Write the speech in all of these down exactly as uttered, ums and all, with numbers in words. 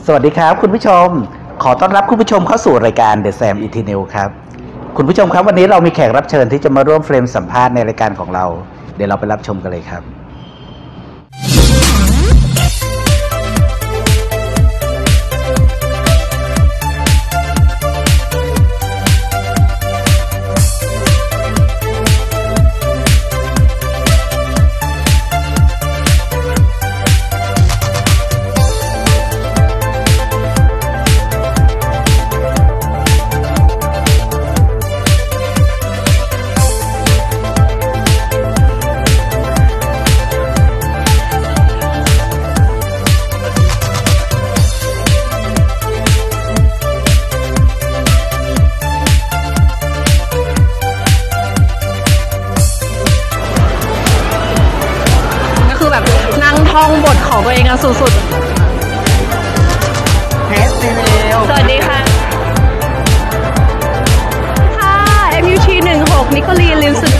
สวัสดีครับคุณผู้ชมขอต้อนรับคุณผู้ชมเข้าสู่รายการ The Sam Eternal ครับคุณผู้ชมครับวันนี้เรามีแขกรับเชิญที่จะมาร่วมเฟรมสัมภาษณ์ในรายการของเราเดี๋ยวเราไปรับชมกันเลยครับท่องบทของตัวเองอะสุดๆเทสตีเวลสวัสดีค่ะค่ะ เอ็ม ยู ที หนึ่งหก นิโคลีลิวสึ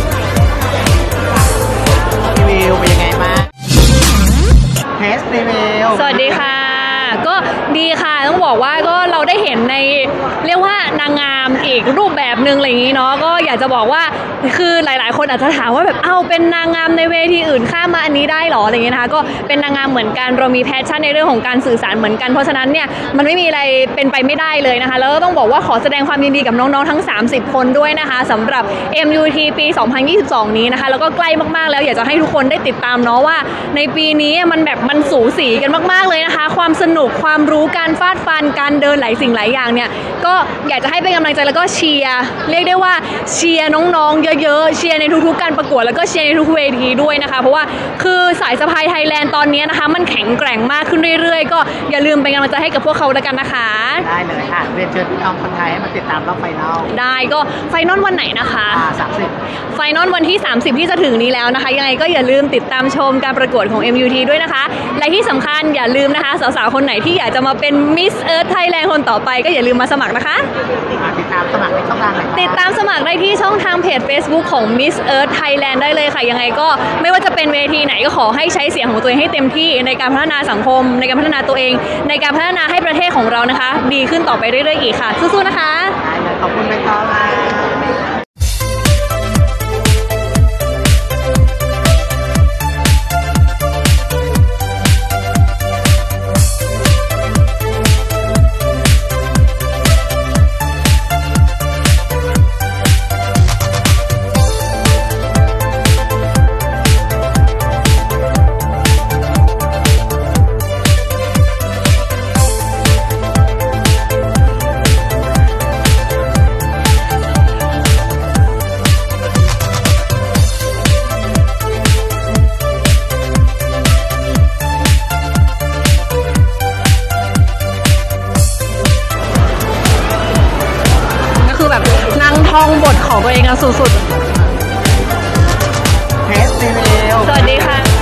ตีเวลเป็นยังไงบ้างเทสตีเวลสวัสดีค่ะก็ดีค่ะต้องบอกว่าก็เราได้เห็นในเรียกว่านางงามอีกรูปแบบหนึ่งอะไรอย่างนี้เนาะก็อยากจะบอกว่าคือหลายๆคนอาจจะถามว่าแบบเอ้าเป็นนางงามในเวทีอื่นข้ามมาอันนี้ได้หรออะไรอย่างเงี้ยนะคะก็เป็นนางงามเหมือนกันเรามีแพชชั่นในเรื่องของการสื่อสารเหมือนกันเพราะฉะนั้นเนี่ยมันไม่มีอะไรเป็นไปไม่ได้เลยนะคะแล้วก็ต้องบอกว่าขอแสดงความยินดีกับน้องๆทั้งสามสิบคนด้วยนะคะสำหรับ เอ็ม ยู ที ปี สองพันยี่สิบสอง นี้นะคะแล้วก็ใกล้มากๆแล้วอยากจะให้ทุกคนได้ติดตามเนาะว่าในปีนี้มันแบบมันสูสีกันมากๆเลยนะคะความสนุกความรู้การฟาดฟันการเดินหลายสิ่งหลายอย่างเนี่ยก็อยากจะให้เป็นกำลังใจแล้วก็เชียร์เรียกได้ว่าเชียร์น้องๆเยอะๆเชียร์ในทุกๆการประกวดแล้วก็เชียร์ในทุกเวทีด้วยนะคะเพราะว่าคือสายสะพายไทยแลนด์ตอนนี้นะคะมันแข็งแกร่งมากขึ้นเรื่อยๆก็อย่าลืมเป็นกำลังใจให้กับพวกเขาแล้วกันนะคะได้เลยค่ะเรียนเชิญพี่น้องคนไทยให้มาติดตามรอบไฟนอลได้ก็ไฟนอลวันไหนนะคะสามสิบไฟนอลวันที่สามสิบที่จะถึงนี้แล้วนะคะยังไงก็อย่าลืมติดตามชมการประกวดของ เอ็ม ยู ที ด้วยนะคะและที่สำคัญอย่าลืมนะคะสาวๆคนไหนที่อยากจะมาเป็นมิสเอิร์ธไทยแลนด์คนต่อไปก็อย่าลืมมาสมัครนะคะติดตามสมัครในช่องทางไหนติดตามสมัครได้ที่ช่องทางเพจ Facebook ของ Miss Earth Thailand ได้เลยค่ะยังไงก็ไม่ว่าจะเป็นเวทีไหนก็ขอให้ใช้เสียงของตัวเองให้เต็มที่ในการพัฒนาสังคมในการพัฒนาตัวเองในการพัฒนาให้ประเทศของเรานะคะดีขึ้นต่อไปเรื่อยๆอีกค่ะสู้ๆนะคะขอบคุณไปต่อค่ะท่องบทของตัวเองอะสุดๆเทสตีเวลสวัสดีค่ะ